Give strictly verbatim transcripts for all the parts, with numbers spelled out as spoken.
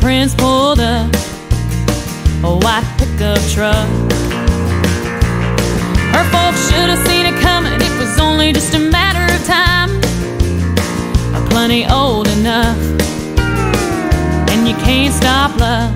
prince pulled up a white pickup truck. Her folks should have seen it coming, it was only just a matter of time. Plenty old enough, and you can't stop love.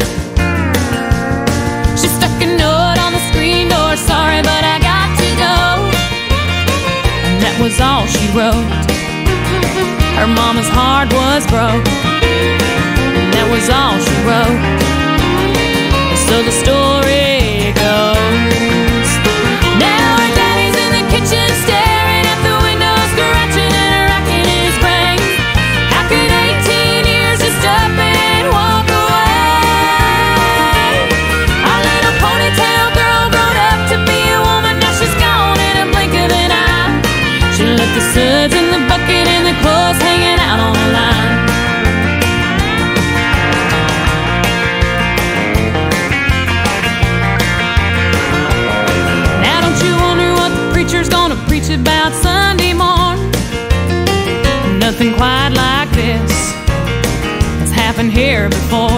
She stuck a note on the screen door, sorry but I got to go. And that was all she wrote. Her mama's heart was broke, and that was all she wrote. So the story goes, now her daddy's in the kitchen staring at the window, scratching and racking his brain. How could eighteen years just up and walk away? Our little ponytail girl grown up to be a woman, now she's gone in a blink of an eye. She left the suds in the bucket and the clothes hanging out on the line. Now don't you wonder what the preacher's gonna preach about Sunday morn? Nothing quite like this has happened here before.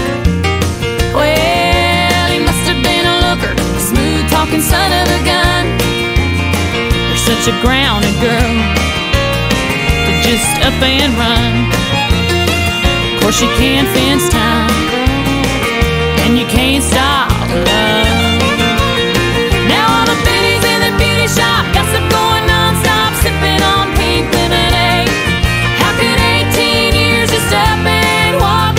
Well, he must have been a looker, a smooth-talking son of a gun. You're such a grounded girl to just up and run. Of course you can't fence time, and you can't stop love. Now all the biddies in the beauty shop gossip going non-stop, sipping on pink lemonade. How could eighteen years just up and walk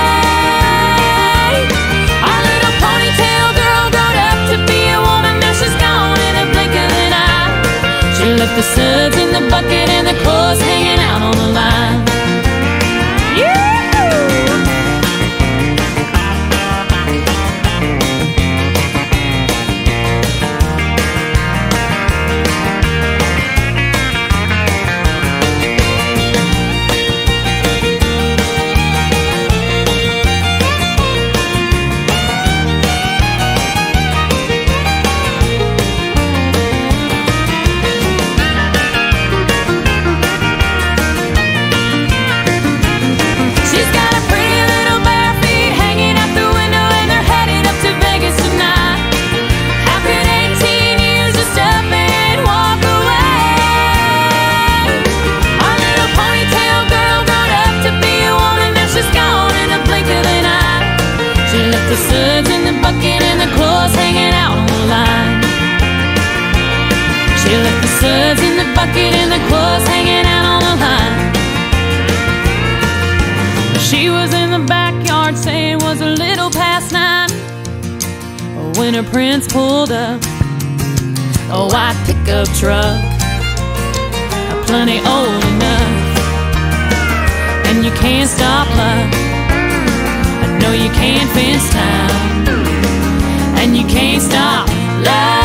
away? Our little ponytail girl grown up to be a woman, now she's gone in a blink of an eye. She left the suds in the bucket and the clothes hanging out on the line. The suds in the bucket and the clothes hanging out on the line. She left the suds in the bucket and the clothes hanging out on the line. She was in the backyard saying it was a little past nine when her prince pulled up a white pickup truck, plenty old enough, and you can't stop love. No, you can't fence time, and you can't stop love.